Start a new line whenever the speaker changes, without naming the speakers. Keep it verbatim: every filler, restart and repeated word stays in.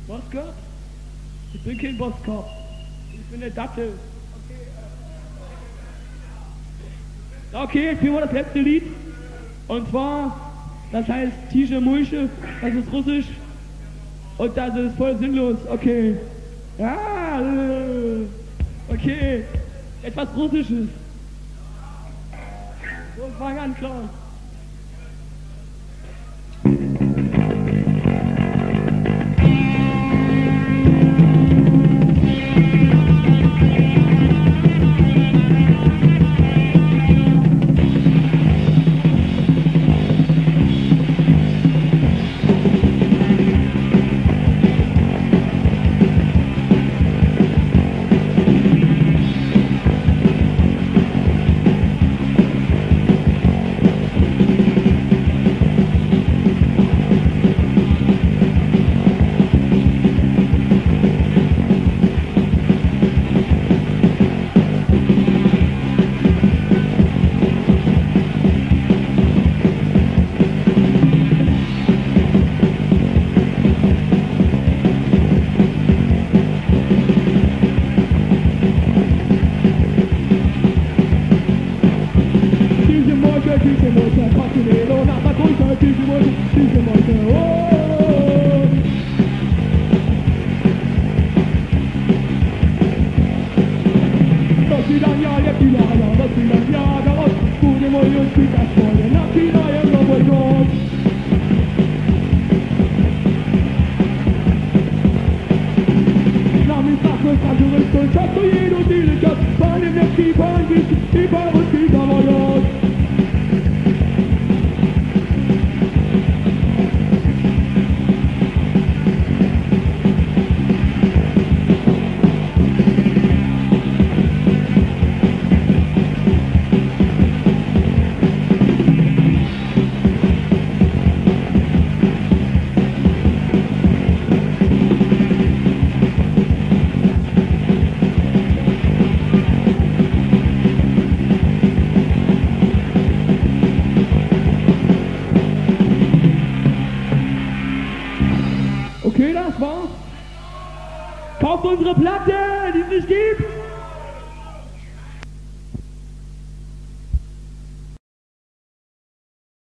Boskop? Ich bin kein Boskop. Ich bin der Dattel. Okay, okay, jetzt spielen wir das letzte Lied. Und zwar, das heißt Tische Mulsche, das ist russisch. Und das ist voll sinnlos. Okay. Ja, okay. Etwas Russisches. So, fang an, Klaus. Tische Mulsche, Fascinero, nach der Größe, Tische Mulsche, Tische Mulsche, oh! Das Vidania, jetzt die Lager, das Vidania, daraus, gute Mulche und spielt das Feuer, nach die neue Revolution. Na, mit Sachen, Sachen, und schaffst du jeden und die Lichter, bei dem der Skipper, die bei uns die Kammerlos. Okay, das war's. Kauft unsere Platte, die es nicht gibt.